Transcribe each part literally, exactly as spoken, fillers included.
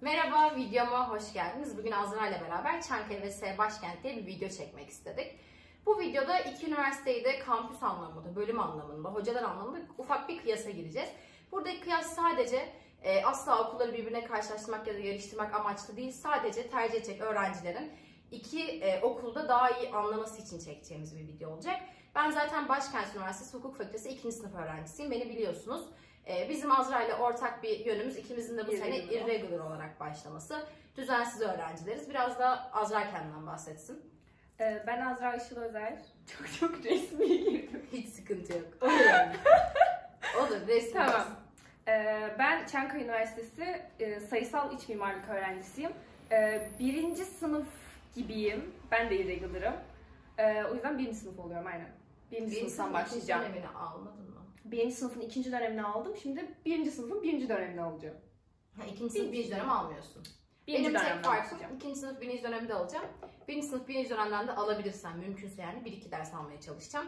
Merhaba, videoma hoş geldiniz. Bugün Azra ile beraber Çankaya ve S Başkent diye bir video çekmek istedik. Bu videoda iki üniversiteyi de kampüs anlamında, bölüm anlamında, hocalar anlamında ufak bir kıyasa gireceğiz. Buradaki kıyas sadece e, asla okulları birbirine karşılaştırmak ya da yarıştırmak amaçlı değil, sadece tercih edecek öğrencilerin iki e, okulda daha iyi anlaması için çekeceğimiz bir video olacak. Ben zaten Başkent Üniversitesi Hukuk Fakültesi ikinci sınıf öğrencisiyim, beni biliyorsunuz. Bizim Azra ile ortak bir yönümüz, ikimizin de bu irregular. sene irregular olarak başlaması. Düzensiz öğrencileriz. Biraz da Azra kendinden bahsetsin. Ben Azra Işıl Özer. Çok çok resmi girdim. Hiç sıkıntı yok. Olur yani. Olur, resmi. Tamam. Ben Çankaya Üniversitesi sayısal iç mimarlık öğrencisiyim. Birinci sınıf gibiyim. Ben de irregular'ım. O yüzden birinci sınıf oluyorum aynen. Birinci, birinci sınıftan başlayacağım. Birinci dönemini almadın mı? Birinci sınıfın ikinci dönemini aldım. Şimdi birinci sınıfın birinci dönemini alacağım. Ha, ikinci sınıf birinci dönem almıyorsun. Birinci Benim tek farkım ikinci sınıf birinci dönemde alacağım. Birinci sınıf birinci dönemden de alabilirsem mümkünse yani bir iki ders almaya çalışacağım.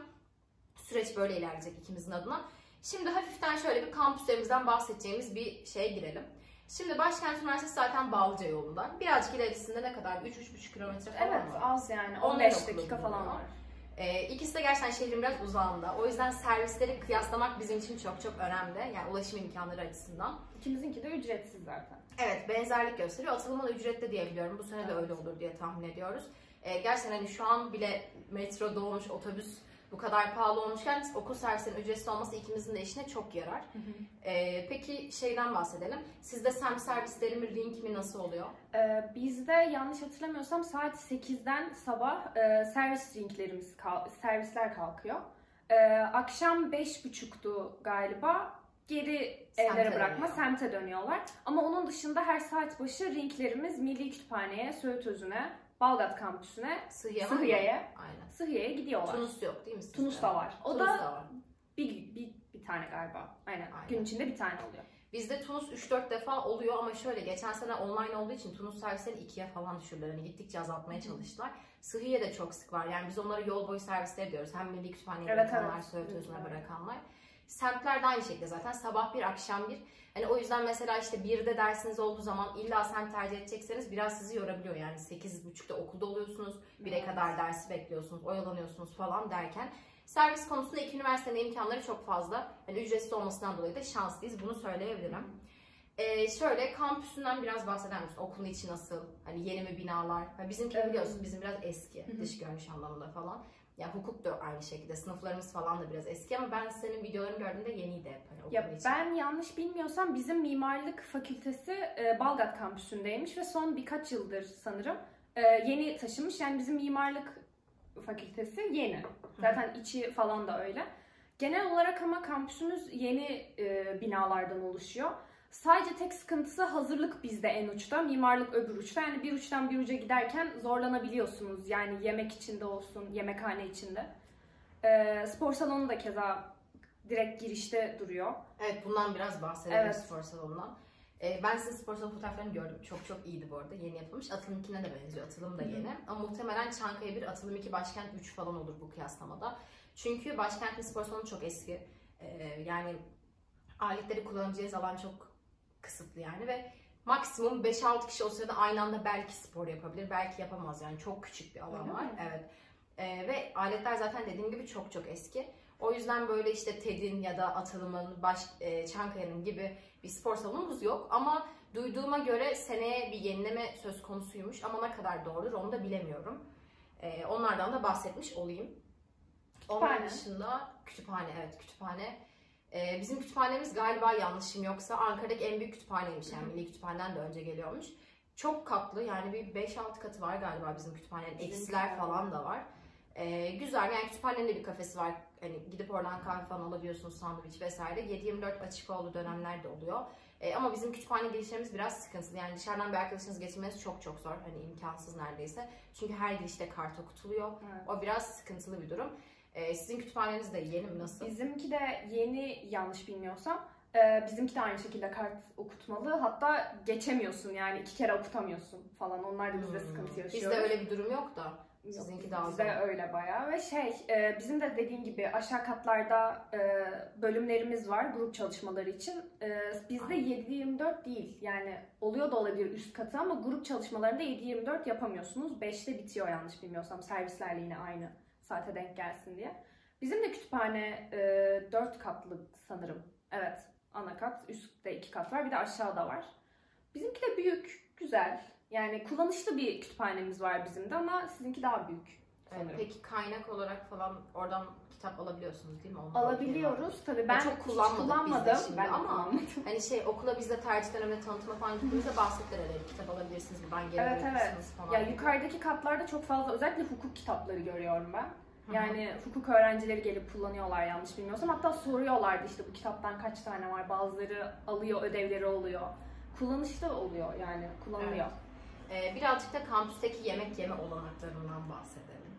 Süreç böyle ilerleyecek ikimizin adına. Şimdi hafiften şöyle bir kampüslerimizden bahsedeceğimiz bir şeye girelim. Şimdi Başkent Üniversitesi zaten Bağlıca yolunda. Birazcık ilerisinde ne kadar? üç üç buçuk kilometre falan evet, var. az yani. on beş dakika falan var. Ee, ikisi de gerçekten şehrin biraz uzağında. O yüzden servisleri kıyaslamak bizim için çok çok önemli. Yani ulaşım imkanları açısından. İkimizinki de ücretsiz zaten. Evet, benzerlik gösteriyor. Atılımın ücretli diyebiliyorum. Bu sene evet. de öyle olur diye tahmin ediyoruz. Ee, gerçekten hani şu an bile metro dolmuş, otobüs bu kadar pahalı olmuşken okul servislerinin ücretsiz olması ikimizin de işine çok yarar. Hı hı. Ee, peki şeyden bahsedelim. Sizde semt servisleri mi, ring mi, nasıl oluyor? Ee, bizde yanlış hatırlamıyorsam saat sekizden sabah e, servis ringlerimiz kal servisler kalkıyor. Ee, akşam beş buçuktu galiba. Geri semte evlere bırakma, dönüyor. semte dönüyorlar. Ama onun dışında her saat başı ringlerimiz Milli Kütüphane'ye, Söğütözü'ne, Balgat Kampüsü'ne, Sıhhiye'ye Sıhhiye'ye gidiyorlar. Tunus yok değil mi sizde? Tunus da var. O Tunus da, da var. Bir, bir, bir tane galiba. Aynen. Aynen. Gün içinde bir tane oluyor. Bizde Tunus üç dört defa oluyor ama şöyle geçen sene online olduğu için Tunus servisleri ikiye falan düşürdüler. Hani gittikçe azaltmaya çalıştılar. Sıhhiye de çok sık var. Yani biz onlara yol boyu servisleri diyoruz. Hem Milli Kütüphane'ye evet, bırakanlar, evet. Söğütözü'ne bırakanlar. Semtler de aynı şekilde zaten sabah bir akşam bir. Hani o yüzden mesela işte birde dersiniz olduğu zaman illa semt tercih edecekseniz biraz sizi yorabiliyor. Yani sekiz buçukta okulda oluyorsunuz, bire evet. kadar dersi bekliyorsunuz, oyalanıyorsunuz falan derken. Servis konusunda iki üniversitenin imkanları çok fazla. Yani ücretsiz olmasından dolayı da şanslıyız. Bunu söyleyebilirim. Ee, şöyle kampüsünden biraz bahseder misin? Okulun içi nasıl? Hani yeni mi binalar? Yani bizimki evet. biliyorsun bizim biraz eski. Hı hı. Dış görünüş anlamında falan. Ya hukuk da aynı şekilde. Sınıflarımız falan da biraz eski ama ben senin videolarını gördüğümde yeniydi hep. Hani ya için. Ben yanlış bilmiyorsam bizim mimarlık fakültesi e, Balgat kampüsündeymiş ve son birkaç yıldır sanırım e, yeni taşınmış. Yani bizim mimarlık fakültesi yeni. Zaten Hı. içi falan da öyle. Genel olarak ama kampüsümüz yeni e, binalardan oluşuyor. Sadece tek sıkıntısı hazırlık bizde en uçta, mimarlık öbür uçta. Yani bir uçtan bir uca giderken zorlanabiliyorsunuz. Yani yemek içinde olsun, yemekhane içinde. Ee, spor salonu da keza direkt girişte duruyor. Evet, bundan biraz bahsedelim evet. spor salonundan. Ee, ben sizin spor salonu fotoğraflarını gördüm. Çok çok iyiydi bu arada. Yeni yapılmış. Atılım'ınkine de benziyor. Atılım da yeni. Hı. Ama muhtemelen Çankaya bir, Atılım iki, Başkent üç falan olur bu kıyaslamada. Çünkü Başkent'in spor salonu çok eski. Ee, yani aletleri kullanabileceğiniz alan çok kısıtlı yani ve maksimum beş altı kişi o sırada aynı anda belki spor yapabilir, belki yapamaz yani çok küçük bir alan Öyle var. Mi? Evet. Ee, ve aletler zaten dediğim gibi çok çok eski. O yüzden böyle işte TED'in ya da Atılım'ın, baş, e, Çankaya'nın gibi bir spor salonumuz yok ama duyduğuma göre seneye bir yenileme söz konusuymuş ama ne kadar doğrudur onu da bilemiyorum. Ee, onlardan da bahsetmiş olayım. Kütüphane. Onun dışında kütüphane, evet kütüphane. Ee, bizim kütüphanemiz galiba yanlışım yoksa Ankara'daki en büyük kütüphaneymiş yani Milli Kütüphane'den de önce geliyormuş. Çok katlı yani bir beş altı katı var galiba bizim kütüphanenin, eksiler falan da var. Ee, güzel yani kütüphanenin de bir kafesi var. Hani gidip oradan kahve falan alabiliyorsunuz, sandviç vesaire. yedi yirmi dört açık olduğu dönemler de oluyor. Ee, ama bizim kütüphane girişlerimiz biraz sıkıntılı. Yani dışarıdan bir arkadaşınızı getirmeniz çok çok zor. Hani imkansız neredeyse. Çünkü her girişte kart okutuluyor. Evet. O biraz sıkıntılı bir durum. Ee, sizin kütüphaneniz de yeni mi, nasıl? Bizimki de yeni yanlış bilmiyorsam. Ee, bizimki de aynı şekilde kart okutmalı. Hatta geçemiyorsun yani iki kere okutamıyorsun falan. Onlar da bizde hmm. sıkıntı yaşıyor. Bizde öyle bir durum yok da. Sizinki daha Bize öyle bayağı ve şey e, bizim de dediğin gibi aşağı katlarda e, bölümlerimiz var grup çalışmaları için. E, bizde yedi yirmi dört değil, yani oluyor da olabilir üst katı ama grup çalışmalarında yedi yirmi dört yapamıyorsunuz. beşte bitiyor yanlış bilmiyorsam, servislerle yine aynı saate denk gelsin diye. Bizim de kütüphane e, dört katlı sanırım. Evet, ana kat, üstte iki kat var, bir de aşağıda var. Bizimki de büyük, güzel. Yani kullanışlı bir kütüphanemiz var bizim de ama sizinki daha büyük sanırım. Evet, peki kaynak olarak falan oradan kitap alabiliyorsunuz değil mi? Onu alabiliyoruz tabii. Ben çok kullanmadık kullanmadım şimdi ben ama hani şey okula bizde tercih döneminde tanıtıma falan gittiğimizde bahsettiler, evet kitap alabilirsiniz buradan geri evet, evet. falan. Ya yukarıdaki katlarda çok fazla özellikle hukuk kitapları görüyorum ben. Yani Hı-hı. hukuk öğrencileri gelip kullanıyorlar yanlış bilmiyorsam. Hatta soruyorlardı işte bu kitaptan kaç tane var. Bazıları alıyor, ödevleri oluyor. Kullanışlı oluyor yani, kullanılıyor. Evet. Ee, birazcık da kampüsteki yemek yeme olanaklarından bahsedelim.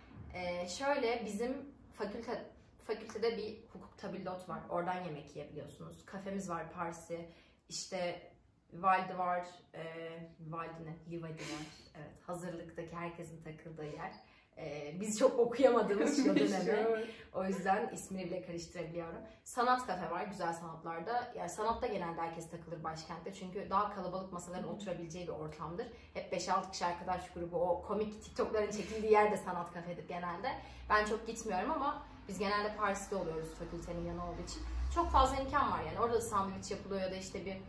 Ee, şöyle bizim fakülte fakültede bir hukuk tabildot var. Oradan yemek yiyebiliyorsunuz. Kafemiz var, Parsi. İşte Valide var. E, Valide ne? Livadi var. Evet, hazırlıktaki herkesin takıldığı yer. Ee, biz çok okuyamadığımız şu dönemi. O yüzden ismini bile karıştırabiliyorum. Sanat kafe var, güzel sanatlarda. Yani sanatta genelde herkes takılır başkentte. Çünkü daha kalabalık masaların oturabileceği bir ortamdır. Hep beş altı kişi arkadaş grubu, o komik TikTok'ların çekildiği yer de sanat kafedir genelde. Ben çok gitmiyorum ama biz genelde Paris'te oluyoruz fakültenin yanı olduğu için. Çok fazla imkan var yani. Orada da sandviç yapılıyor ya da işte bir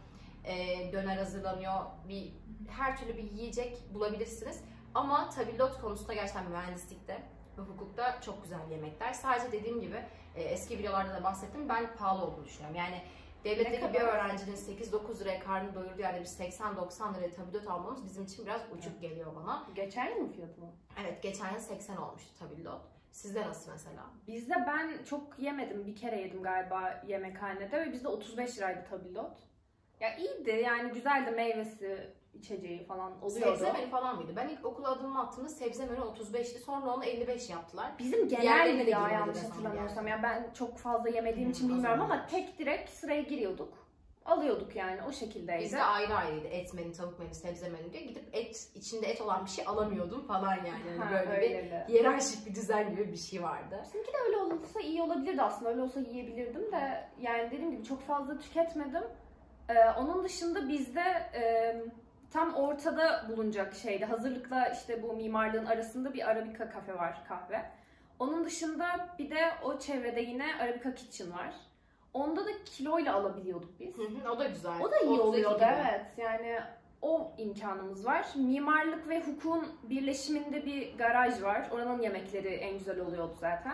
e, döner hazırlanıyor. Bir, her türlü bir yiyecek bulabilirsiniz. Ama tabildot konusunda gerçekten mühendislikte ve hukukta çok güzel yemekler. Sadece dediğim gibi e, eski videolarda da bahsettim, ben pahalı olduğunu düşünüyorum. Yani devletteki bir öğrencinin sekiz dokuz liraya karnını doyurduğu yerde bir seksen doksan liraya tabildot almamız bizim için biraz uçuk evet. geliyor bana. Geçen yıl mı fiyatı mı? Evet, geçen yıl seksen olmuştu tabildot. Sizde nasıl mesela? Bizde ben çok yemedim. Bir kere yedim galiba yemekhanede ve bizde otuz beş liraydı tabildot. Ya iyiydi yani, güzeldi, meyvesi, içeceği falan oluyordu. Sebze menü falan mıydı? Ben ilk okula adımımı attığımda sebze menü otuz beşti. Sonra onu elli beş yaptılar. Bizim genel ya yanlış hatırlamıyorsam. Yani ben çok fazla yemediğim hmm, için bilmiyorum ama tek direkt sıraya giriyorduk. Alıyorduk yani, o şekildeydi. Bizde ayrı ayrıydı. Et menü, tavuk menü, sebze menü diye. Gidip et, içinde et olan bir şey alamıyordum falan yani. yani ha, böyle öyleli. Bir hiyerarşik bir düzen gibi bir şey vardı. Bizimki de öyle olursa iyi olabilirdi aslında. Öyle olsa yiyebilirdim de yani dediğim gibi çok fazla tüketmedim. Ee, onun dışında bizde e, tam ortada bulunacak şeydi. Hazırlıkla işte bu mimarlığın arasında bir Arabica kafe var, kahve. Onun dışında bir de o çevrede yine Arabica Kitchen var. Onda da kiloyla alabiliyorduk biz. Hı hı, o da güzel. O da iyi oluyordu evet. Yani o imkanımız var. Mimarlık ve hukukun birleşiminde bir garaj var. Oranın yemekleri en güzel oluyordu zaten.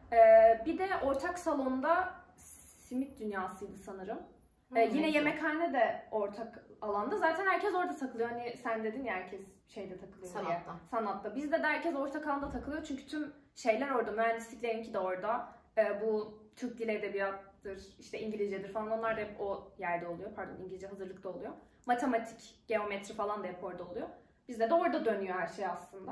Ee, bir de ortak salonda simit dünyasıydı sanırım. Ee, yine güzel. Yemekhane de ortak alanda. Zaten herkes orada takılıyor. Hani sen dedin ya herkes şeyde takılıyor Sanatta. diye. Sanatta. Bizde de herkes ortak alanda takılıyor. Çünkü tüm şeyler orada. Mühendisliklerinki de orada. Ee, bu Türk Dili Edebiyattır, işte İngilizcedir falan. Onlar da hep o yerde oluyor. Pardon, İngilizce hazırlıkta oluyor. Matematik, geometri falan da hep orada oluyor. Bizde de orada dönüyor her şey aslında.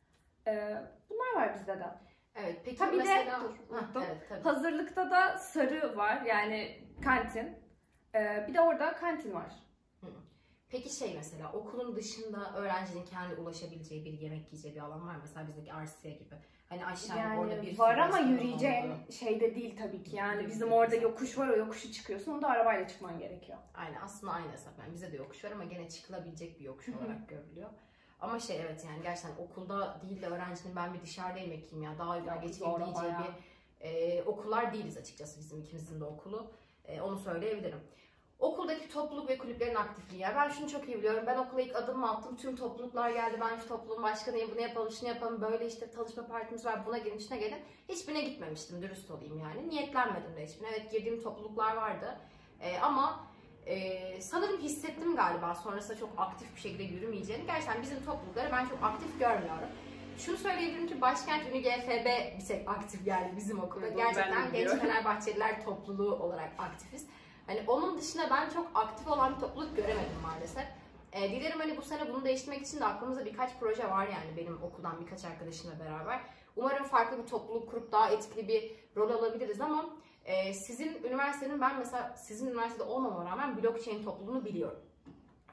Ee, bunlar var bizde de. Evet, peki tabii mesela... de, dur, Heh, evet, tabii. Hazırlıkta da sarı var. Yani kantin. Ee, bir de orada kantin var. Hı. Peki şey mesela okulun dışında öğrencinin kendi ulaşabileceği bir yemek yiyeceği bir alan var mı? Mesela bizdeki Arsiye gibi. Hani aşağı yani orada bir var ama yürüyeceğin oldu. Şeyde değil tabii ki. Yani Yürü bizim orada yokuş var, o yokuşu çıkıyorsun. Onu da arabayla çıkman gerekiyor. Aynen, aslında aynı hesap. Yani bize de yokuş var ama gene çıkılabilecek bir yokuş olarak görülüyor. Ama şey evet yani gerçekten okulda değil de öğrencinin ben bir dışarıda yemek yiyeyim ya daha güzel geçirebileceği bir e, okullar değiliz açıkçası bizim ikimizin de okulu. E, onu söyleyebilirim. Okuldaki topluluk ve kulüplerin aktifliği. Yani ben şunu çok iyi biliyorum. Ben okula ilk adımımı attım. Tüm topluluklar geldi. Ben şu topluluğun başkanıyım. Bunu yapalım, şunu yapalım. Böyle işte tanışma partimiz var. Buna gelin, şuna gelin. Hiçbirine gitmemiştim. Dürüst olayım yani. Niyetlenmedim de hiçbirine. Evet, girdiğim topluluklar vardı. Ee, ama e, sanırım hissettim galiba sonrasında çok aktif bir şekilde yürümeyeceğini. Gerçekten bizim toplulukları ben çok aktif görmüyorum. Şunu söyleyebilirim ki Başkent Ünü G F B bir tek aktif geldi bizim okulda. Gerçekten Genç Fenerbahçeliler topluluğu olarak aktifiz. Hani onun dışında ben çok aktif olan bir topluluk göremedim maalesef. E, dilerim hani bu sene bunu değiştirmek için de aklımızda birkaç proje var yani benim okuldan birkaç arkadaşımla beraber. Umarım farklı bir topluluk kurup daha etkili bir rol alabiliriz ama e, sizin üniversitenin ben mesela sizin üniversitede olmama rağmen blockchain topluluğunu biliyorum.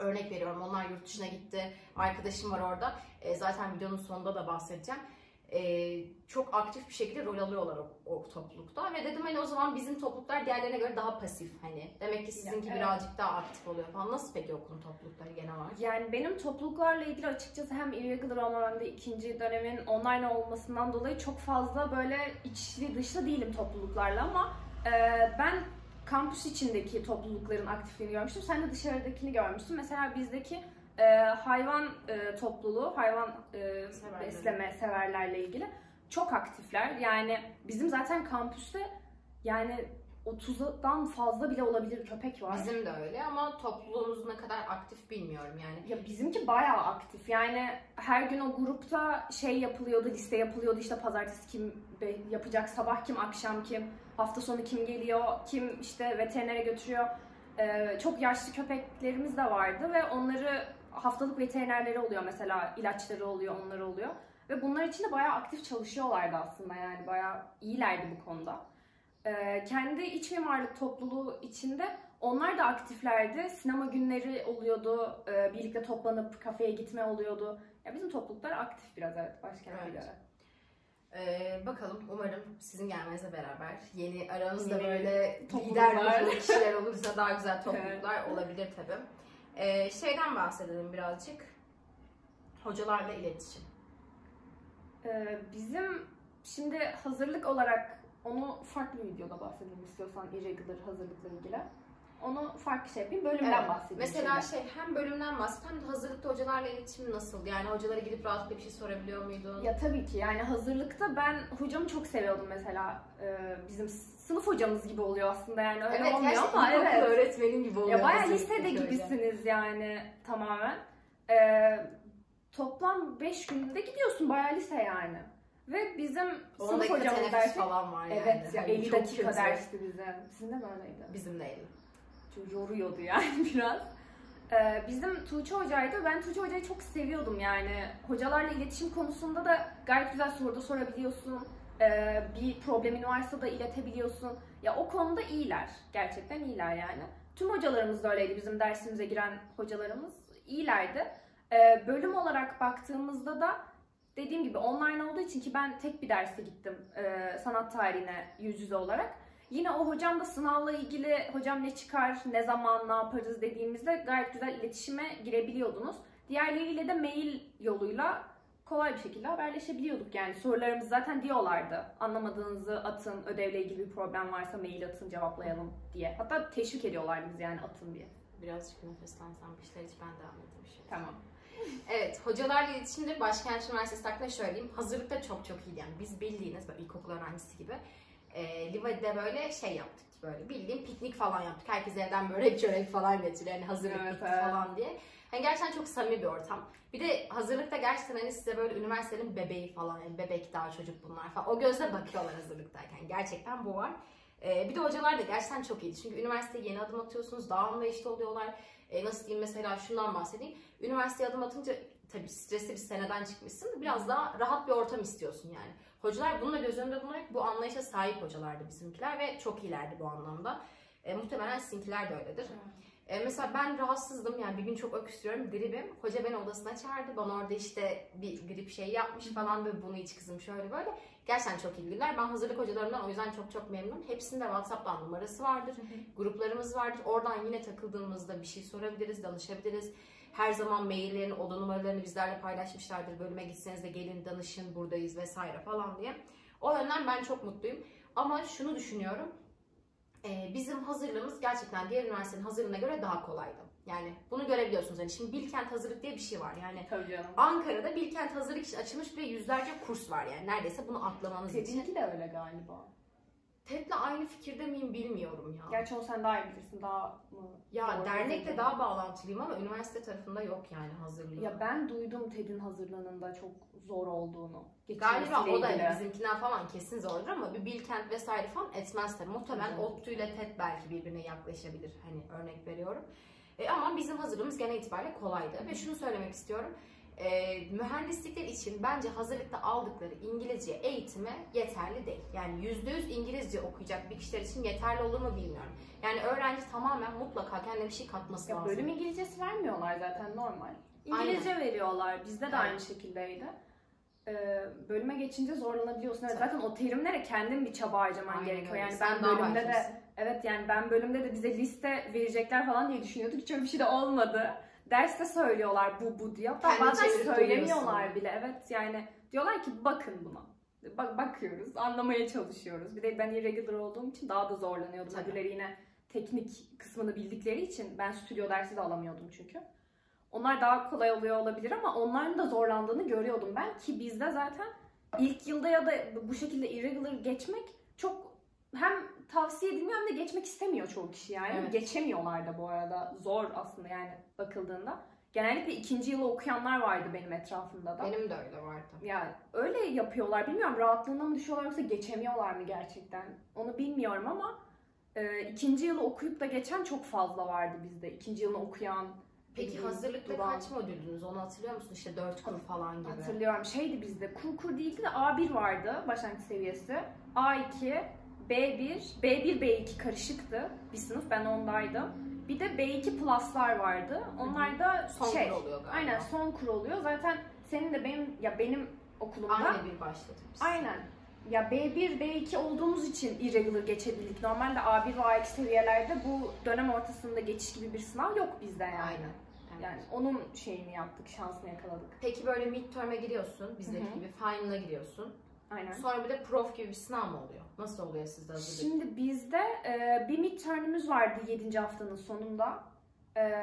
Örnek veriyorum, onlar yurt dışına gitti, arkadaşım var orada. E, zaten videonun sonunda da bahsedeceğim. Ee, çok aktif bir şekilde rol alıyorlar o, o toplulukta ve dedim hani o zaman bizim topluluklar diğerlerine göre daha pasif, hani demek ki sizinki ya, evet. birazcık daha aktif oluyor falan. Nasıl peki okulun toplulukları genel olarak? Yani benim topluluklarla ilgili açıkçası hem irregular olmam hem de ikinci dönemin online olmasından dolayı çok fazla böyle içli dışlı değilim topluluklarla ama e, ben kampüs içindeki toplulukların aktifliğini görmüştüm. Sen de dışarıdakini görmüşsün. Mesela bizdeki Ee, hayvan e, topluluğu, hayvan e, besleme severlerle ilgili çok aktifler. Yani bizim zaten kampüste yani otuzdan fazla bile olabilir köpek var. Bizim de öyle ama topluluğumuz ne kadar aktif bilmiyorum yani. Ya bizimki bayağı aktif. Yani her gün o grupta şey yapılıyordu, liste yapılıyordu. İşte pazartesi kim yapacak, sabah kim, akşam kim, hafta sonu kim geliyor, kim işte veterinere götürüyor. Ee, çok yaşlı köpeklerimiz de vardı ve onları haftalık veterinerleri oluyor mesela, ilaçları oluyor, onları oluyor. Ve bunlar için de bayağı aktif çalışıyorlardı aslında, yani bayağı iyilerdi bu konuda. Ee, kendi iç mimarlık topluluğu içinde onlar da aktiflerdi. Sinema günleri oluyordu, ee, birlikte toplanıp kafeye gitme oluyordu. Ya bizim topluluklar aktif biraz, evet, başkente evet. göre. Ee, bakalım, umarım sizin gelmenizle beraber yeni aranızda yeni böyle lider kişiler olursa daha güzel topluluklar evet. olabilir tabii. Ee, şeyden bahsedelim birazcık. Hocalarla iletişim. Ee, bizim şimdi hazırlık olarak onu farklı bir videoda bahsedelim istiyorsan, irregular hazırlıkla ilgili. Onu farklı şey yapayım, bölümden evet. bahsedeyim. Mesela şimdi. şey hem bölümden bahset hem de hazırlıkta hocalarla iletişim nasıl? Yani hocalara gidip rahatlıkla bir şey sorabiliyor muydun? Ya tabii ki, yani hazırlıkta ben hocamı çok seviyordum mesela. Ee, bizim sınıf hocamız gibi oluyor aslında, yani öyle evet, olmuyor ama evet. öğretmenin gibi oluyor. Ya bayağı lisede gibisiniz öyle. Yani tamamen. Ee, toplam beş günde gidiyorsun, bayağı lise yani. Ve bizim sınıf hocamız dersi falan var yani. Evet ya, elli dakika dersti bizim. Sizin de mi öyleydi? Bizim de elli. Çok yoruyordu yani biraz. Ee, bizim Tuğçe hocaydı. Ben Tuğçe hocayı çok seviyordum yani. Hocalarla iletişim konusunda da gayet güzel soruda sorabiliyorsun. Ee, bir problemin varsa da iletebiliyorsun. Ya o konuda iyiler. Gerçekten iyiler yani. Tüm hocalarımız da öyleydi. Bizim dersimize giren hocalarımız iyilerdi. Ee, bölüm olarak baktığımızda da dediğim gibi online olduğu için, ki ben tek bir derse gittim e, sanat tarihine yüz yüze olarak. Yine o hocam da sınavla ilgili hocam ne çıkar, ne zaman, ne yaparız dediğimizde gayet güzel iletişime girebiliyordunuz. Diğerleriyle de mail yoluyla kolay bir şekilde haberleşebiliyorduk yani. Sorularımız zaten diyorlardı. Anlamadığınızı atın, ödevle ilgili bir problem varsa mail atın, cevaplayalım diye. Hatta teşvik ediyorlardı bizi yani, atın diye. Birazcık nefeslensem bir şeyler hiç ben devam edeyim. Şey. Tamam. Evet, hocalarla iletişimde Başkent Üniversitesi hakkında söyleyeyim. Hazırlıkta çok çok iyiydi yani. Biz bildiğiniz böyle ilkokul öğrencisi gibi e, Livadi'de böyle şey yaptık, böyle bildiğin piknik falan yaptık. Herkes evden börek çörek falan getiriyor yani, hazırlık evet, bitti evet. falan diye. Yani gerçekten çok samimi bir ortam. Bir de hazırlıkta gerçekten hani size böyle üniversitenin bebeği falan, yani bebek daha çocuk bunlar falan. O gözle bakıyorlar hazırlıktayken. Gerçekten bu var. Ee, bir de hocalar da gerçekten çok iyiydi. Çünkü üniversiteye yeni adım atıyorsunuz, daha anlayışlı oluyorlar. Ee, nasıl diyeyim, mesela şundan bahsedeyim. Üniversiteye adım atınca tabii stresli bir seneden çıkmışsın. Biraz daha rahat bir ortam istiyorsun yani. Hocalar bununla göz önünde bulunarak bu anlayışa sahip hocalardı bizimkiler ve çok iyilerdi bu anlamda. E, muhtemelen sizinkiler de öyledir. E, mesela ben rahatsızdım yani, bir gün çok öksürüyorum, gribim. Hoca beni odasına çağırdı. Bana orada işte bir grip şey yapmış falan, böyle bunu iç kızım şöyle böyle. Gerçekten çok ilgililer. Ben hazırlık hocalarımdan o yüzden çok çok memnunum. Hepsinde WhatsApp'tan numarası vardır. Gruplarımız vardır. Oradan yine takıldığımızda bir şey sorabiliriz, danışabiliriz. Her zaman maillerini, oda numaralarını bizlerle paylaşmışlardır. Bölüme gitseniz de gelin danışın, buradayız vesaire falan diye. O yönden ben çok mutluyum. Ama şunu düşünüyorum. Ee, bizim hazırlığımız gerçekten diğer üniversitenin hazırlığına göre daha kolaydı. Yani bunu görebiliyorsunuz. Yani şimdi Bilkent Hazırlık diye bir şey var. Yani tabii canım. Ankara'da Bilkent Hazırlık için açılmış ve yüzlerce kurs var yani. Neredeyse bunu atlamanız için. Ted'inki de öyle galiba. Ted'le aynı fikirde miyim bilmiyorum ya. Gerçi onu sen daha iyi bilirsin. Daha mı? Ya dernekle daha bağlantılıyım ama üniversite tarafında yok yani hazırlığı. Ya ben duydum Ted'in hazırlığının da çok zor olduğunu. Galiba o da hani bizimkinden falan kesin zordur ama bir Bilkent vesaire falan etmez tabii. Muhtemelen ODTÜ ile TED belki birbirine yaklaşabilir. Hani örnek veriyorum. E ama bizim hazırlığımız genel itibariyle kolaydı. Hı. Ve şunu söylemek istiyorum. e, mühendislikler için bence hazırlıkta aldıkları İngilizce eğitimi yeterli değil. Yani yüzde yüz İngilizce okuyacak bir kişiler için yeterli olur mu bilmiyorum. Yani öğrenci tamamen mutlaka kendine bir şey katması ya lazım. Bölüm İngilizcesi vermiyorlar zaten normal. İngilizce Aynen. veriyorlar. Bizde de evet. aynı şekildeydi. Ee, bölüme geçince zorlanabiliyorsun. Evet, zaten o terimlere kendin bir çaba harcaman Aynen gerekiyor. Yani Sen ben bölümde de evet yani ben bölümde de bize liste verecekler falan diye düşünüyorduk. Hiç öyle bir şey de olmadı. Derste söylüyorlar bu bu diyor. Hatta bazen söylemiyorlar bile. Evet yani diyorlar ki bakın buna. Bak bakıyoruz, anlamaya çalışıyoruz. Bir de ben irregular olduğum için daha da zorlanıyordum. Öbürleri yine teknik kısmını bildikleri için ben stüdyo dersi de alamıyordum çünkü. Onlar daha kolay oluyor olabilir ama onların da zorlandığını görüyordum ben ki bizde zaten ilk yılda ya da bu şekilde irregular geçmek çok hem tavsiye edilmiyor hem de geçmek istemiyor çoğu kişi yani. Evet. Geçemiyorlar da bu arada. Zor aslında yani bakıldığında. Genellikle ikinci yılı okuyanlar vardı benim etrafımda da. Benim de öyle vardı. Yani öyle yapıyorlar. Bilmiyorum rahatlığına mı düşüyorlar yoksa geçemiyorlar mı gerçekten? Onu bilmiyorum ama e, ikinci yılı okuyup da geçen çok fazla vardı bizde. İkinci yılını okuyan. Peki hazırlıkta duran. Kaç modüldünüz? Onu hatırlıyor musun? İşte dört kur falan gibi. Hatırlıyorum. Şeydi bizde kur kur değildi de A bir vardı başlangıç seviyesi. A iki, B bir, B bir B iki karışıktı bir sınıf. Ben ondaydım. Bir de B iki Plus'lar vardı. Onlar da son şey. kur oluyor galiba. Aynen son kur oluyor. Zaten senin de benim ya benim okulumda. Aynı bir başladık biz. Aynen. Ya B bir, B iki olduğumuz için irregular geçebildik. Normalde A bir ve A iki seviyelerde bu dönem ortasında geçiş gibi bir sınav yok bizde yani. Aynen. Evet. Yani onun şeyini yaptık, şansını yakaladık. Peki böyle midterm'e giriyorsun, bizdeki Hı-hı. gibi final'a giriyorsun. Aynen. Sonra bir de prof gibi bir sınav mı oluyor? Nasıl oluyor sizde hazırlık? Şimdi bizde e, bir midterm'ümüz vardı yedinci haftanın sonunda. E,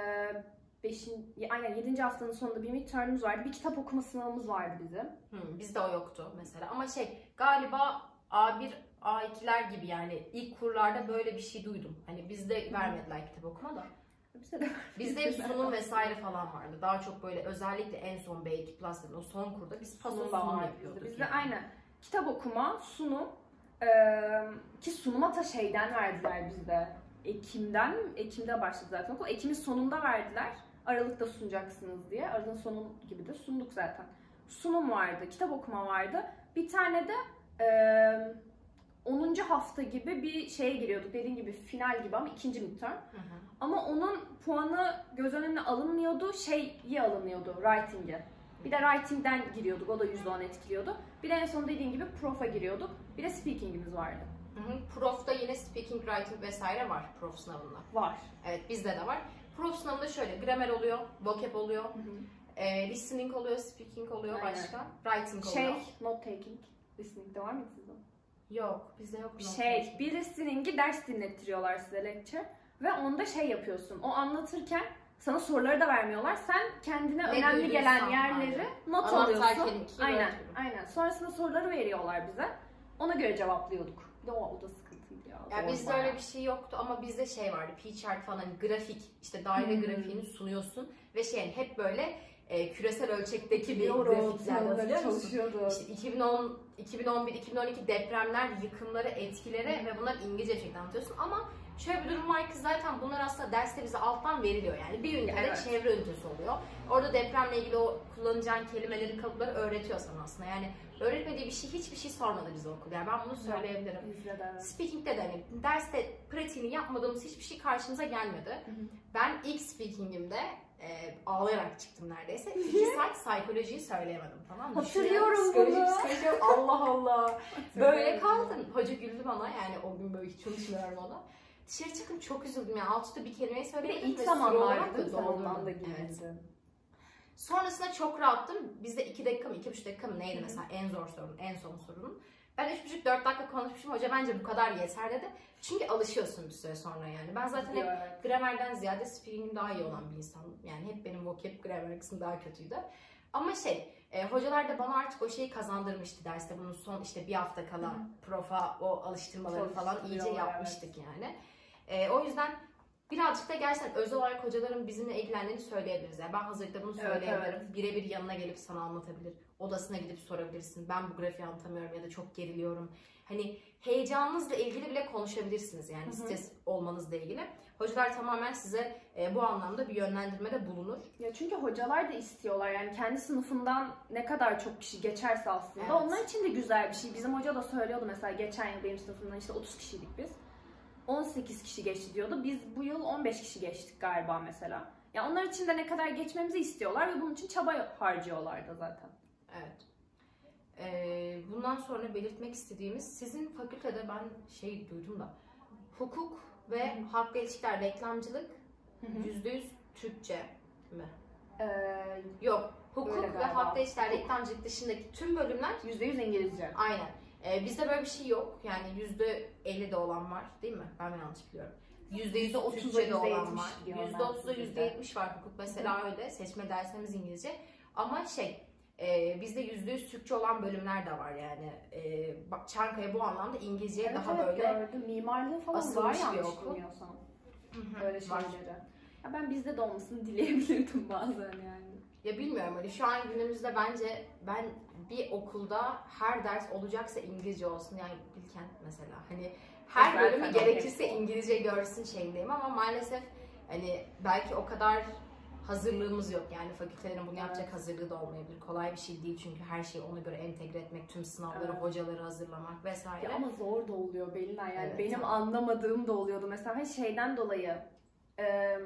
beşinci, aynen yedinci haftanın sonunda bir midterm'ümüz vardı. Bir kitap okuma sınavımız vardı bizim. Hı, bizde o yoktu mesela. Ama şey galiba A bir, A ikiler gibi yani ilk kurlarda böyle bir şey duydum. Hani bizde vermediler kitap okuma da. Bizde de Bizde hep sunum vesaire falan vardı. Daha çok böyle özellikle en son B iki Plus'ların o son kurda biz paso sunum, sunum yapıyorduk. Bizde yani. Aynen. Kitap okuma, sunum ee, ki sunuma da şeyden verdiler bizde. Ekim'den, Ekim'de başladı zaten okul. Ekim'in sonunda verdiler. Aralıkta sunacaksınız diye. Aralığın sonu gibi de sunduk zaten. Sunum vardı, kitap okuma vardı. Bir tane de ee, onuncu hafta gibi bir şeye giriyorduk. Dediğim gibi final gibi ama ikinci midterm. Hı hı. Ama onun puanı göz önüne alınmıyordu. Şeyi alınıyordu, writing'e. Bir de writing'den giriyorduk. O da yüzde on etkiliyordu. Bir de en son dediğim gibi prof'a giriyorduk. Bir de speaking'imiz vardı. Hı hı. Prof'ta yine speaking, writing vesaire var prof sınavında. Var. Evet bizde de var. Prof sınavında şöyle grammar oluyor, vocab oluyor, hı hı. E, listening oluyor, speaking oluyor, Aynen. başka writing şey, oluyor. Şey, note taking. Listening'de var mı sizde? Yok, bizde yok. Şey, bir listening'i ders dinlettiriyorlar size lecture ve onda şey yapıyorsun. O anlatırken sana soruları da vermiyorlar. Sen kendine ne önemli gelen yerleri aynen. not Anahtar alıyorsun. Aynen, aynen. Sonrasında soruları veriyorlar bize. Ona göre cevaplıyorduk. Bir de o, o da sıkıntıydı ya. Ya bizde öyle bir şey yoktu ama bizde şey vardı. P-chart falan hani grafik, işte daire hmm. grafiğini sunuyorsun ve şey yani hep böyle e, küresel ölçekteki bir grafikler hatırlıyor musun? İşte iki bin on, iki bin on bir, iki bin on iki depremler, yıkımları, etkileri hmm. ve bunlar İngilizce şekilde anlatıyorsun ama şöyle bir durum var ki zaten bunlar aslında derste bize alttan veriliyor yani. Bir ünitede evet. çevre ünitesi oluyor. Orada depremle ilgili o kullanacağın kelimeleri, kalıpları öğretiyor sana aslında. Yani öğretmediği bir şey, hiçbir şey sormadı bize okul. Yani ben bunu söyleyebilirim. Evet. Speaking'de de hani derste pratiğini yapmadığımız hiçbir şey karşımıza gelmedi. Hı hı. Ben ilk speaking'imde e, ağlayarak çıktım neredeyse. İki saat psikolojiyi söyleyemedim, tamam mı? Hatırlıyorum bunu. Allah Allah. Böyle kaldım. Hoca güldü bana, yani o gün böyle hiç çalışmıyorum ona. Dışarı çıkıp çok üzüldüm yani, alt üstü bir kelimeyi söyleyemedim. Bir de ilk zamanlarda doğumdan da evet. Sonrasında çok rahattım. Bizde iki dakika mı, iki buçuk dakika mı neydi mesela en zor sorun, en son sorunun. Ben üç buçuk dört dakika konuşmuşum. Hoca bence bu kadar yeter dedi. Çünkü alışıyorsun bir süre sonra yani. Ben zaten hep evet. gramerden ziyade speaking'im daha iyi olan bir insanım. Yani hep benim vocab, gramer kısmı daha kötüydü. Ama şey, e, hocalar da bana artık o şeyi kazandırmıştı derste. Bunun son işte bir hafta kala Hı. profa o alıştırmaları falan iyice yapmıştık evet. yani. E, o yüzden birazcık da gerçekten özel olarak hocaların bizimle ilgilendiğini söyleyebiliriz. Yani ben hazırlıkta bunu söyleyebilirim. Evet, evet. Birebir yanına gelip sana anlatabilir. Odasına gidip sorabilirsin. Ben bu grafiği anlatamıyorum ya da çok geriliyorum. Hani heyecanınızla ilgili bile konuşabilirsiniz yani, hı hı. stres olmanızla ilgili. Hocalar tamamen size e, bu anlamda bir yönlendirmede bulunur. Ya çünkü hocalar da istiyorlar yani, kendi sınıfından ne kadar çok kişi geçerse aslında, evet. onlar için de güzel bir şey. Bizim hoca da söylüyordu mesela, geçen yıl benim sınıfımdan işte otuz kişiydik biz. on sekiz kişi geçti diyordu. Biz bu yıl on beş kişi geçtik galiba mesela. Ya yani onlar için de ne kadar geçmemizi istiyorlar ve bunun için çaba harcıyorlar da zaten. Evet. Ee, bundan sonra belirtmek istediğimiz, sizin fakültede ben şey duydum da, hukuk ve Hı-hı. halkla ilişkiler, reklamcılık yüzde yüz Türkçe mi? Ee, Yok. Hukuk ve halkla ilişkiler, reklamcılık dışındaki tüm bölümler yüzde yüz İngilizce. Aynen. Ee, bizde böyle bir şey yok. Yani yüzde elli de olan var, değil mi? Ben mi yanlış biliyorum? yüzde yüzde Türkçe de olan var. yüzde otuza yüzde yetmiş var hukuk mesela, Hı-hı. öyle. Seçme dersimiz İngilizce. Ama şey, e, bizde yüzde yüz Türkçe olan bölümler de var yani. E, Çankaya bu anlamda İngilizceye evet, daha evet, böyle gördüm. Mimarlığı falan var yanlış bilmiyorsam. Öyle şeyleri. Ya ben bizde de olmasını dileyebilirdim bazen yani. Ya bilmiyorum, hani şu an günümüzde bence ben bir okulda her ders olacaksa İngilizce olsun, yani Bilkent mesela, hani her Zaten bölümü gerekirse İngilizce görsün şeyindeyim, ama maalesef hani belki o kadar hazırlığımız yok yani, fakültelerin bunu yapacak evet. hazırlığı da olmayabilir. Kolay bir şey değil çünkü her şeyi ona göre entegre etmek, tüm sınavları, evet. hocaları hazırlamak vesaire. Ya ama zor da oluyor Belinay yani, evet, benim tamam. anlamadığım da oluyordu mesela şeyden dolayı. E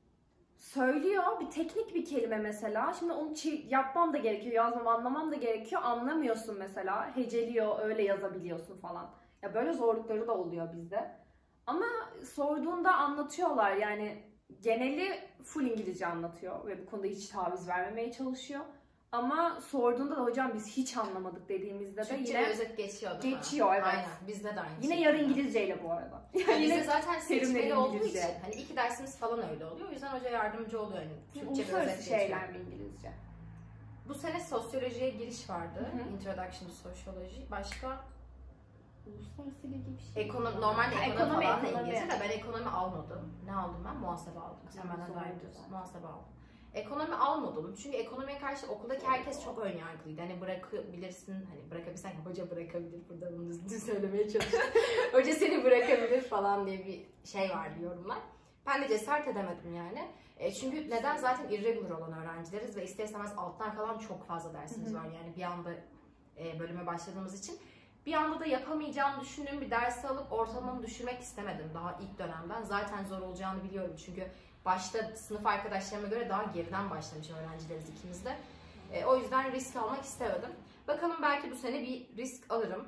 söylüyor bir teknik bir kelime mesela, şimdi onu yapmam da gerekiyor, yazmam, anlamam da gerekiyor, anlamıyorsun mesela, heceliyor, öyle yazabiliyorsun falan. Ya böyle zorlukları da oluyor bizde. Ama sorduğunda anlatıyorlar yani, geneli full İngilizce anlatıyor ve bu konuda hiç taviz vermemeye çalışıyor. Ama sorduğunda da hocam biz hiç anlamadık dediğimizde de Türkçe yine özet geçiyor. Geçiyor evet. Aynen. Bizde de aynı. Yine şey yarı İngilizceyle bu arada. Yani bizde zaten seçmeli olduğu için hani iki dersimiz falan öyle oluyor. O yüzden hoca yardımcı oluyor yani. Türkçe bir özet geçiyor. şeyler mi İngilizce? Bu sene sosyolojiye giriş vardı. Hı-hı. Introduction to Sociology. Başka? Uluslararası ile ilgili bir şey. Ekonomi, normalde ha, ekonomi, ekonomi falan da İngilizce de ben ekonomi almadım. Ne aldım ben? Muhasebe aldım. Sen benden daha iyi biliyorsun. Muhasebe aldım. Ekonomi almadım çünkü ekonomiye karşı okuldaki herkes çok ön yargılıydı. Hani bırakabilirsin, hani bırakabilsen, hoca bırakabilir, burada bunu düzgün söylemeye çalışıyorum. Hoca seni bırakabilir falan diye bir şey vardı, yorumlar. Ben de cesaret edemedim yani. E çünkü neden? Zaten irregular olan öğrencileriz ve ister istemez alttan kalan çok fazla dersimiz var. Yani bir anda e, bölüme başladığımız için. Bir anda da yapamayacağımı düşündüğüm bir dersi alıp ortalamamı düşürmek istemedim daha ilk dönemden. Zaten zor olacağını biliyorum çünkü başta sınıf arkadaşlarıma göre daha geriden başlamış öğrencileriz ikimiz de. E, o yüzden risk almak istemedim. Bakalım belki bu sene bir risk alırım.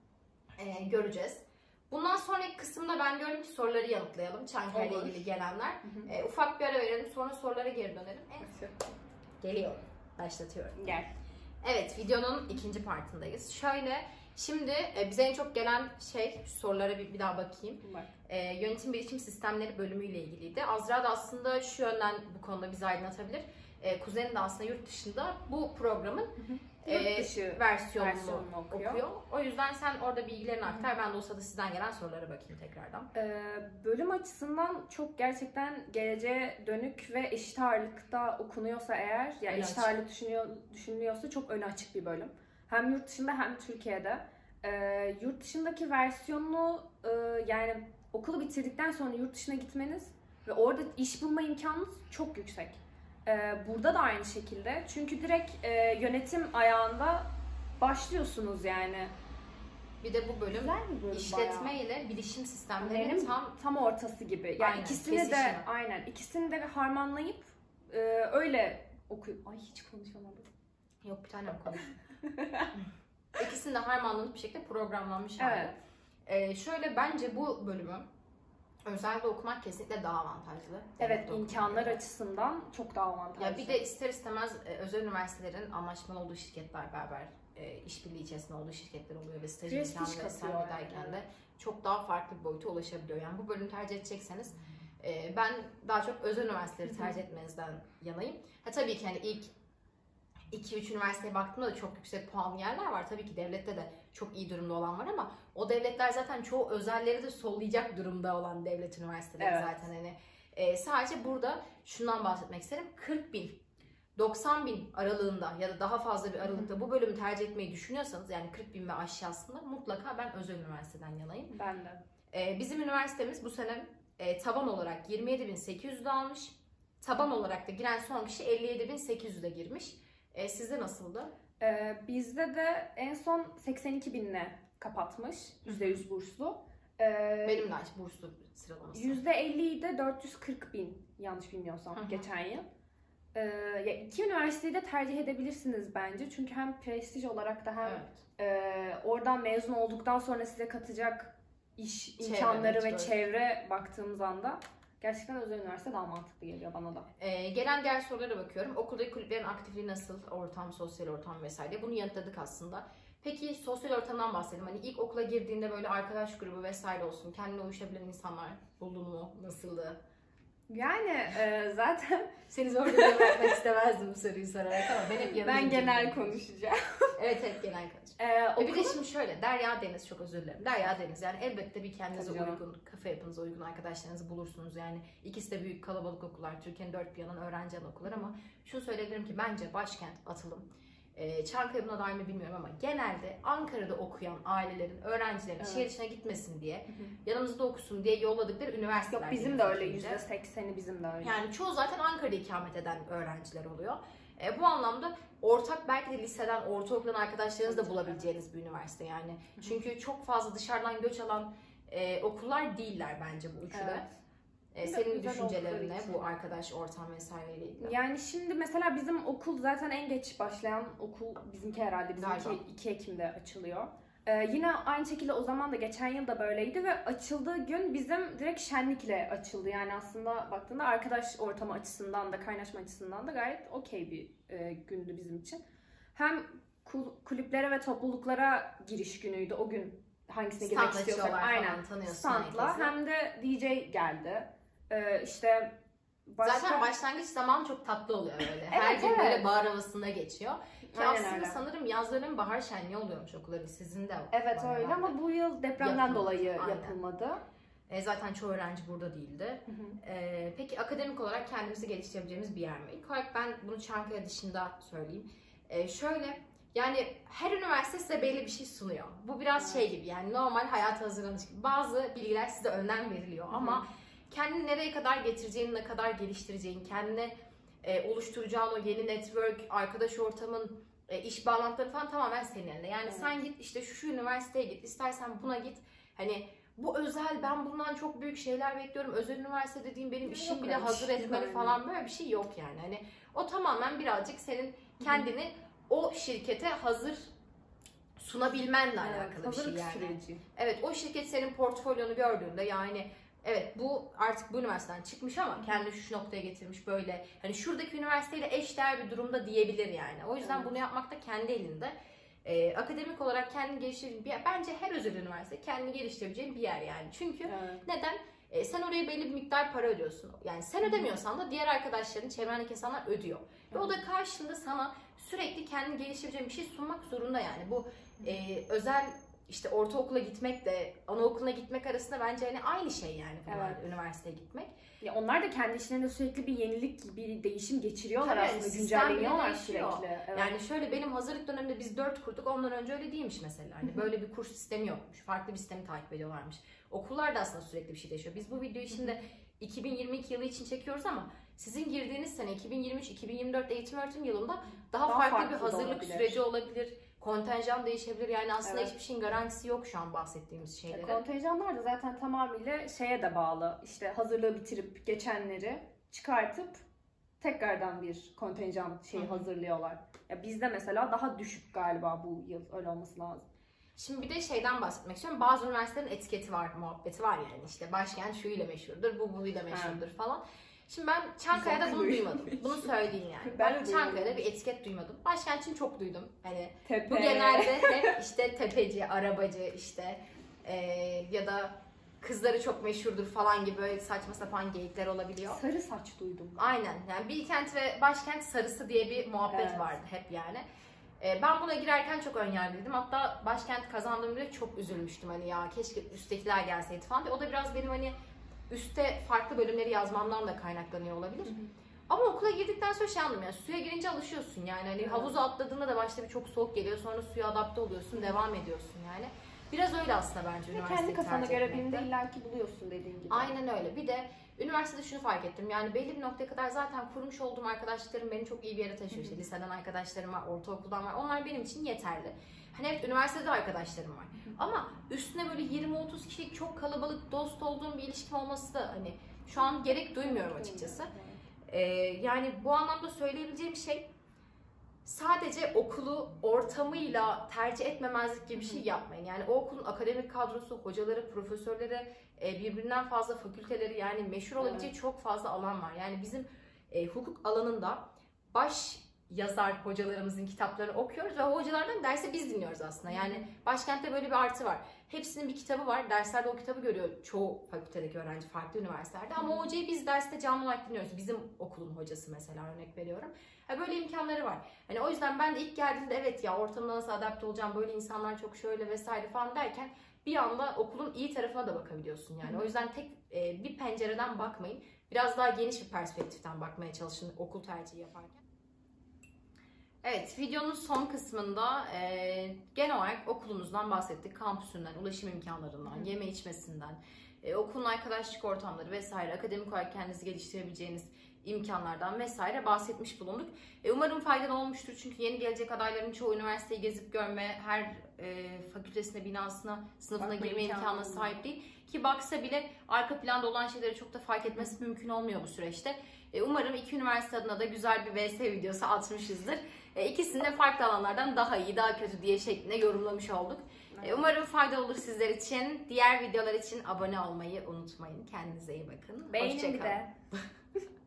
E, göreceğiz. Bundan sonraki kısımda ben diyorum ki soruları yanıtlayalım. Çankaya ile ilgili gelenler. Hı hı. E, ufak bir ara verelim, sonra sorulara geri dönelim. Evet. Geliyorum. Başlatıyorum. Gel. Evet, videonun ikinci partındayız. Şöyle, şimdi e, bize en çok gelen şey, sorulara bir, bir daha bakayım. E, yönetim bilişim sistemleri bölümüyle ilgiliydi. Azra da aslında şu yönden bu konuda bizi aydınlatabilir. E, Kuzeni de aslında yurt dışında bu programın hı hı. E, versiyonunu, versiyonunu okuyor. okuyor. O yüzden sen orada bilgilerini aktar. Hı hı. Ben de o sırada sizden gelen sorulara bakayım tekrardan. Ee, bölüm açısından çok gerçekten geleceğe dönük ve eşit ağırlıkta okunuyorsa eğer, yani eşit ağırlık düşünüyor, düşünülüyorsa çok öne açık bir bölüm. Hem yurt dışında hem Türkiye'de. Ee, yurt dışındaki versiyonunu e, yani okulu bitirdikten sonra yurt dışına gitmeniz ve orada iş bulma imkanınız çok yüksek. Ee, burada da aynı şekilde. Çünkü direkt e, yönetim ayağında başlıyorsunuz yani. Bir de bu bölüm, bölüm işletme bayağı. ile bilişim sistemlerinin tam tam ortası gibi. Yani aynen, ikisini kesişimi. de aynen ikisini de harmanlayıp e, öyle okuyup ay hiç konuşamadım. Yok, bir tane mi konuş? İkisini de harmanlanıp bir şekilde programlanmış hali. Evet. Ee, şöyle, bence bu bölümü özellikle okumak kesinlikle daha avantajlı. Evet, imkanlar açısından çok daha avantajlı. Ya bir de ister istemez özel üniversitelerin anlaşmalı olduğu şirketler, beraber e, işbirliği içerisinde olduğu şirketler oluyor ve staj imkanı vesaire derken de çok daha farklı bir boyuta ulaşabiliyor. Yani bu bölümü tercih edecekseniz e, ben daha çok özel üniversiteleri tercih etmenizden yanayım. Ha tabii ki hani ilk iki üç üniversiteye baktığımda da çok yüksek puanlı yerler var. Tabii ki devlette de çok iyi durumda olan var ama o devletler zaten çoğu özelleri de sollayacak durumda olan devlet üniversiteleri evet. zaten hani E, sadece burada şundan bahsetmek isterim. kırk bin, doksan bin aralığında ya da daha fazla bir aralıkta bu bölümü tercih etmeyi düşünüyorsanız, yani kırk bin ve aşağısında, mutlaka ben özel üniversiteden yanayım. Ben de. E, bizim üniversitemiz bu sene e, taban olarak yirmi yedi bin sekiz yüz'de almış. Taban olarak da giren son kişi elli yedi bin sekiz yüz'de girmiş. E, sizde nasıldı? Ee, bizde de en son seksen iki binle kapatmış. yüzde yüz burslu. Ee, Benim de burslu sıralaması. yüzde elliyi de dört yüz kırk bin yanlış bilmiyorsam Hı hı. geçen yıl. Ee, ya iki üniversiteyi de tercih edebilirsiniz bence. Çünkü hem prestij olarak da hem Evet. e, oradan mezun olduktan sonra size katacak iş Çevre, imkanları ve böyle. çevre baktığımız anda gerçekten özel üniversite daha mantıklı geliyor bana da. Ee, gelen diğer sorulara bakıyorum. Okuldaki kulüplerin aktifliği nasıl? Ortam, sosyal ortam vesaire. Bunu yanıtladık aslında. Peki sosyal ortamdan bahsedelim. Hani ilk okula girdiğinde böyle arkadaş grubu vesaire olsun. Kendine uyuşabilen insanlar buldun mu? Nasıldı? Yani e, zaten Seni zor duruma bırakmak istemezdim bu soruyu sorarak ama ben hep yanındayım. ben genel konuşacağım. Evet hep genel konuşacağım. Ee, E bir de okulun- şimdi şöyle, Derya Deniz, çok özür dilerim. Derya Deniz, yani elbette bir kendinize Tabii canım. uygun, kafa yapınıza uygun arkadaşlarınızı bulursunuz. Yani ikisi de büyük kalabalık okullar, Türkiye'nin dört bir yanından öğrenci alan okullar ama şunu söyleyebilirim ki bence Başkent, Atılım, e, Çankaya buna dair mi bilmiyorum ama genelde Ankara'da okuyan ailelerin, öğrencilerin Evet. şehir dışına gitmesin diye, yanımızda okusun diye yolladıkları üniversiteler. Yok bizim de öyle, yüzde sekseni bizim de öyle. Yani çoğu zaten Ankara'da ikamet eden öğrenciler oluyor. E, bu anlamda ortak, belki de liseden, ortaokuldan arkadaşlarınız da bulabileceğiniz bir üniversite yani. Çünkü çok fazla dışarıdan göç alan e, okullar değiller bence bu üçü de. Evet. E, Bir de senin güzel düşüncelerine oldukları için. bu arkadaş ortam vesaireyle ilgili. Yani şimdi mesela bizim okul zaten en geç başlayan okul bizimki herhalde. Bizimki Galiba. iki Ekim'de açılıyor. Ee, yine aynı şekilde o zaman da geçen yıl da böyleydi ve açıldığı gün bizim direkt şenlikle açıldı. Yani aslında baktığında arkadaş ortamı açısından da kaynaşma açısından da gayet okey bir e, gündü bizim için. Hem kul- kulüplere ve topluluklara giriş günüydü o gün, hangisine girmek Stand istiyorsak açıyorlar aynen falan, tanıyorsun standla, herkesi. hem de D J geldi. Ee, işte başka... Zaten başlangıç zamanı çok tatlı oluyor böyle. Her Evet, gün evet. böyle bahar havasında geçiyor. Ki Aynen aslında öyle. sanırım yazların bahar şenliği oluyormuş okulların, sizin de. Evet var öyle herhalde. ama bu yıl depremden Yapılmadı, dolayı aynen. yapılmadı. E, zaten çoğu öğrenci burada değildi. Hı hı. E, peki akademik olarak kendimizi geliştirebileceğimiz bir yer mi? İlk olarak ben bunu Çankaya dışında söyleyeyim. E, şöyle, yani her üniversite size belli bir şey sunuyor. Bu biraz Evet. şey gibi, yani normal hayata hazırlanış gibi. Bazı bilgiler size önden veriliyor ama kendini nereye kadar getireceğini, ne kadar geliştireceğin, kendine e, oluşturacağın o yeni network, arkadaş ortamın, e, iş bağlantıları falan tamamen senin elinde. Yani Evet. sen git işte şu, şu üniversiteye git, istersen buna git. Hani bu özel, ben bundan çok büyük şeyler bekliyorum. Özel üniversite dediğim benim Yok işim öyle bile bir hazır şey. etmeli Aynen. falan, böyle bir şey yok yani. Hani o tamamen birazcık senin kendini o şirkete hazır sunabilmenle alakalı Evet, bir şey hazırlık yani. süreci. Evet, o şirket senin portfolyonu gördüğünde yani evet bu artık bu üniversiteden çıkmış ama kendini şu noktaya getirmiş, böyle hani şuradaki üniversiteyle eşdeğer bir durumda diyebilir yani. O yüzden Evet. bunu yapmak da kendi elinde. Ee, akademik olarak kendini geliştirdiğin bir yer. Bence her özel üniversite kendini geliştirebileceğin bir yer yani. Çünkü Evet. neden? Ee, sen oraya belli bir miktar para ödüyorsun. Yani sen ödemiyorsan da diğer arkadaşların, çevrendeki insanlar ödüyor. Ve o da karşılığında sana sürekli kendini geliştirebileceğin bir şey sunmak zorunda yani. Bu e, özel işte ortaokula gitmekle anaokuluna gitmek arasında bence hani aynı şey yani bunlar, Evet. üniversiteye gitmek. Ya onlar da kendi içlerinde sürekli bir yenilik, bir değişim geçiriyorlar Tabii, aslında. sistem bile Güncelleniyorlar değişiyor. sürekli. Evet. Yani şöyle, benim hazırlık döneminde biz dört kurduk, ondan önce öyle değilmiş mesela. Hani böyle bir kurs sistemi yokmuş. Farklı bir sistemi takip ediyorlarmış. Okullar da aslında sürekli bir şey değişiyor. Biz bu videoyu şimdi iki bin yirmi iki yılı için çekiyoruz ama sizin girdiğiniz sene iki bin yirmi üç iki bin yirmi dört eğitim öğretim yılında daha, Daha farklı, farklı bir da hazırlık olabilir. süreci olabilir. Kontenjan değişebilir. Yani aslında Evet. hiçbir şeyin garantisi yok şu an bahsettiğimiz Ya şeylerin. kontenjanlar da zaten tamamıyla şeye de bağlı. İşte hazırlığı bitirip geçenleri çıkartıp tekrardan bir kontenjan şeyi Hı hı. hazırlıyorlar. Ya bizde mesela daha düşük galiba bu yıl, öyle olması lazım. Şimdi bir de şeyden bahsetmek istiyorum. Bazı üniversitelerin etiketi var, muhabbeti var yani. İşte Başkent şu ile meşhurdur, bu bu ile meşhurdur falan. Şimdi ben Çankaya'da bunu duymadım. Bunu söyleyeyim yani. Ben Ben de Çankaya'da duymadım. bir etiket duymadım. Başkent için çok duydum. Hani Tepe. bu genelde hep işte tepeci, arabacı işte e, ya da kızları çok meşhurdur falan gibi böyle saçma sapan geyikler olabiliyor. Sarı saç duydum. Aynen. Yani Bilkent ve Başkent sarısı diye bir muhabbet Evet. vardı hep yani. Ee, ben buna girerken çok önyargılıydım. Hatta Başkent kazandığımda çok üzülmüştüm hani, ya keşke üsttekiler gelseydi falan diye. O da biraz benim hani üste farklı bölümleri yazmamdan da kaynaklanıyor olabilir. Hı hı. Ama okula girdikten sonra şey anladım, yani suya girince alışıyorsun yani. Hani havuza atladığında da başta bir çok soğuk geliyor, sonra suya adapte oluyorsun, devam ediyorsun yani. Biraz öyle aslında bence üniversiteyi kendi kafana göre etmekte. birinde illaki buluyorsun dediğin gibi. Aynen öyle. Bir de üniversitede şunu fark ettim. Yani belli bir noktaya kadar zaten kurmuş olduğum arkadaşlıklarım beni çok iyi bir yere taşıyor. İşte liseden arkadaşlarım var, ortaokuldan var. Onlar benim için yeterli. Hani evet, üniversitede arkadaşlarım var. Ama üstüne böyle yirmi otuz kişilik çok kalabalık dost olduğum bir ilişkim olması da hani şu an gerek duymuyorum açıkçası. Ee, yani bu anlamda söyleyebileceğim şey, sadece okulu ortamıyla tercih etmemezlik gibi bir şey yapmayın. Yani o okulun akademik kadrosu, hocaları, profesörleri, birbirinden fazla fakülteleri, yani meşhur olabileceği evet. çok fazla alan var. Yani bizim e, hukuk alanında baş yazar hocalarımızın kitaplarını okuyoruz ve o hocalardan dersi biz dinliyoruz aslında. Yani Başkent'te böyle bir artı var. Hepsinin bir kitabı var. Derslerde o kitabı görüyor çoğu fakültedeki öğrenci farklı üniversitelerde. Ama o hocayı biz derste canlı olarak dinliyoruz. Bizim okulun hocası mesela, örnek veriyorum. Yani böyle imkanları var. Hani o yüzden ben de ilk geldiğimde evet ya ortamına nasıl adapte olacağım, böyle insanlar çok şöyle vesaire falan derken bir anda okulun iyi tarafına da bakabiliyorsun yani. O yüzden tek e, bir pencereden bakmayın. Biraz daha geniş bir perspektiften bakmaya çalışın okul tercihi yaparken. Evet, videonun son kısmında e, genel olarak okulumuzdan bahsettik. Kampüsünden, ulaşım imkanlarından, Hı. yeme içmesinden, e, okulun arkadaşlık ortamları vesaire, akademik olarak kendinizi geliştirebileceğiniz imkanlardan vesaire bahsetmiş bulunduk. E, umarım faydalı olmuştur, çünkü yeni gelecek adayların çoğu üniversiteyi gezip görme, her e, fakültesine, binasına, sınıfına Bakma girme imkanına sahip değil. Ki baksa bile arka planda olan şeyleri çok da fark etmesi Hı. mümkün olmuyor bu süreçte. E, umarım iki üniversite adına da güzel bir V S videosu atmışızdır. E, ikisini de farklı alanlardan daha iyi, daha kötü diye şeklinde yorumlamış olduk. Evet. E, umarım faydalı olur sizler için. Diğer videolar için abone olmayı unutmayın. Kendinize iyi bakın. Beğenin bir de.